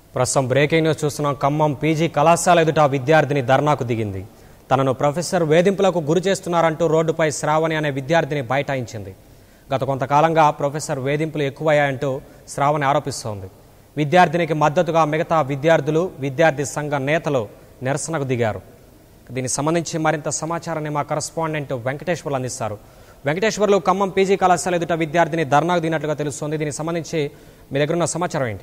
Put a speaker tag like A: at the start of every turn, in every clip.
A: ప్రస్తుతం breaking news చూస్తున్నాం. Khammam PG కళాశాల ఎదుట విద్యార్థిని ధర్నాకు దిగింది. తనను ప్రొఫెసర్ వేధింపులకు గురి చేస్తున్నారంటూ రోడ్డుపై శ్రావణి అనే విద్యార్థిని బైఠాయించింది. గత కొంతకాలంగా ప్రొఫెసర్ వేధింపులు ఎక్కువయ్యాయంటూ శ్రావణి ఆరోపిస్తోంది. విద్యార్థినికి మద్దతుగా మిగతా విద్యార్థులు, విద్యార్థి సంఘ నేతలు నిరసనకు దిగారు. దీనికి సంబంధించి మరింత సమాచారాన్ని మా కరెస్పాండెంట్ వెంకటేశ్వర్లు అందిస్తారు. వెంకటేశ్వర్లు, ఖమ్మం పీజీ కళాశాల ఎదుట విద్యార్థిని ధర్నాకు దిగినట్లుగా తెలుస్తోంది. దీనికి సంబంధించి మీ దగ్గర ఉన్న సమాచారం ఏంటి?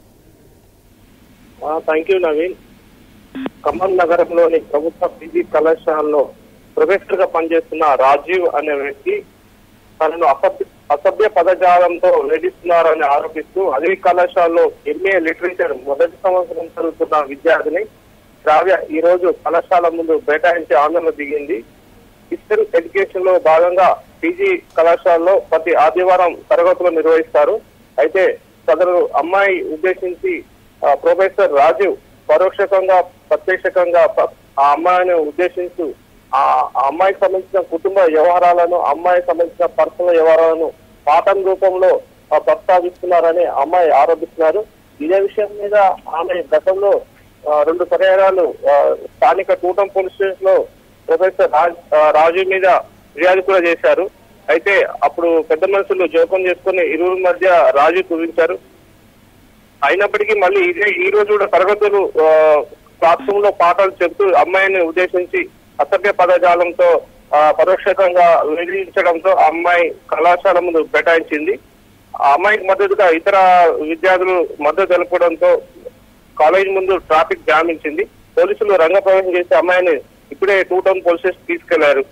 B: Thank you Naveen. ఖమ్మం నగరంలోని ప్రభుత్వ పీజీ కళాశాలలో ప్రొఫెసర్ గా పనిచేస్తున్న రాజీవ్ అనే వ్యక్తి తనను అసభ్య పదజాలంతో వేధిస్తున్నారని ఆరోపిస్తూ అదే కళాశాలలో ఎంఏ లిటరేచర్ మొదటి సంవత్సరం చదువుతున్న విద్యార్థిని శ్రావ్య ఈ రోజు కళాశాల ముందు బైఠాయించి ఆందోళన దిగింది. డిజిటల్ ఎడ్యుకేషన్ లో భాగంగా పీజీ కళాశాలలో ప్రతి ఆదివారం తరగతులు నిర్వహిస్తారు. అయితే సదరు అమ్మాయి ఉద్దేశించి ప్రొఫెసర్ రాజీవ్ పరోక్షకంగా ప్రత్యక్షంగా ఆ అమ్మాయిని ఉద్దేశించి ఆ అమ్మాయికి సంబంధించిన కుటుంబ వ్యవహారాలను, అమ్మాయికి సంబంధించిన పర్సనల్ వ్యవహారాలను పాఠం రూపంలో ప్రస్తావిస్తున్నారని అమ్మాయి ఆరోపిస్తున్నారు. ఇదే విషయం మీద ఆమె గతంలో 2 పర్యాయాలు స్థానిక టూటం పోలీస్ స్టేషన్ లో ప్రొఫెసర్ రాజు మీద ఫిర్యాదు కూడా చేశారు. అయితే అప్పుడు పెద్ద మనుషులు జోక్యం చేసుకుని ఇరువురి మధ్య రాజు కుదించారు. అయినప్పటికీ మళ్ళీ ఈ రోజు కూడా తరగతులు క్లాస్ రూమ్ లో పాఠాలు చెబుతూ అమ్మాయిని ఉద్దేశించి అసభ్య పదజాలంతో పరోక్షంగా వేధించడంతో అమ్మాయి కళాశాల ముందు బైఠాయించింది. ఆ అమ్మాయికి మద్దతుగా ఇతర విద్యార్థులు మద్దతు తెలపడంతో కాలేజ్ ముందు ట్రాఫిక్ జామించింది. పోలీసులు రంగప్రవేశం చేసి అమ్మాయిని ఇప్పుడే టూటౌన్ పోలీస్ స్టేషన్ తీసుకెళ్లారు.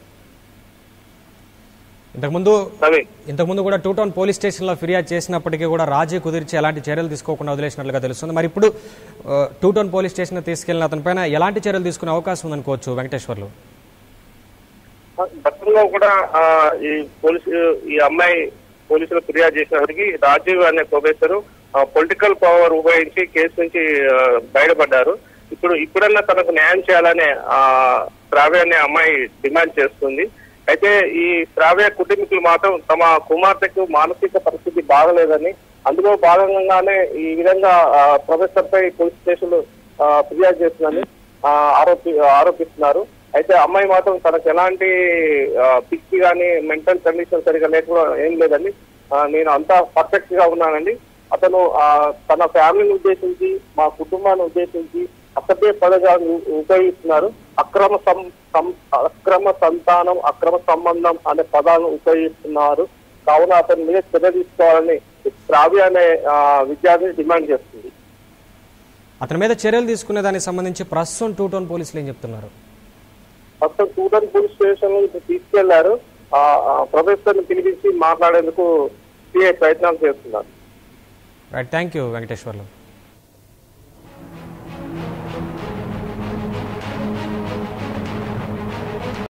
A: ఇంతకుముందు కూడా టూటౌన్ పోలీస్ స్టేషన్ లో ఫిర్యాదు చేసినప్పటికీ కూడా రాజీ కుదిర్చి ఎలాంటి చర్యలు తీసుకోకుండా వదిలేసినట్లుగా తెలుస్తుంది. మరి ఇప్పుడు టూటౌన్ పోలీస్ స్టేషన్ తీసుకెళ్లిన అతనిపైన ఎలాంటి చర్యలు తీసుకునే అవకాశం ఉందనుకోవచ్చు వెంకటేశ్వర్లు?
B: గతంలో కూడా ఈ అమ్మాయి పోలీసులు ఫిర్యాదు చేసినప్పటికీ రాజీవ్ అనే ప్రొఫెసర్ పొలిటికల్ పవర్ ఉపయోగించి కేసు నుంచి బయటపడ్డారు. ఇప్పుడన్నా తనకు న్యాయం చేయాలనే శ్రావ్య అనే అమ్మాయి డిమాండ్ చేస్తుంది. అయితే ఈ శ్రావ్య కుటుంబీకులు మాత్రం తమ కుమార్తెకు మానసిక పరిస్థితి బాగలేదని, అందులో భాగంగానే ఈ విధంగా ప్రొఫెసర్ పై పోలీస్ స్టేషన్ ఫిర్యాదు చేస్తుందని ఆరోపిస్తున్నారు. అయితే అమ్మాయి మాత్రం తనకు ఎలాంటి పిచ్చి కానీ మెంటల్ కండిషన్ సరిగా లేకుండా ఏం లేదండి, నేను అంతా పర్ఫెక్ట్ గా ఉన్నానండి, అతను తన ఫ్యామిలీని ఉద్దేశించి మా కుటుంబాన్ని ఉద్దేశించి అసభ్య పదజాలను ఉపయోగిస్తున్నారు, అక్రమ సంతానం, అక్రమ సంబంధం అనే పదాలను ఉపయోగిస్తున్నారు, కావున అతని మీద చర్య తీసుకోవాలని శ్రావ్య అనే విద్యార్థిని డిమాండ్ చేస్తుంది.
A: అతని మీద చర్యలు తీసుకునే దానికి సంబంధించి ప్రస్తుతం టూటౌన్ పోలీసులు ఏం చెప్తున్నారు?
B: ప్రస్తుతం టూటౌన్ పోలీస్ స్టేషన్ తీసుకెళ్లారు. ప్రొఫెసర్ ని పిలిపించి మాట్లాడేందుకు ప్రయత్నాలు చేస్తున్నారు.
A: Right, thank you Venkateswarlu.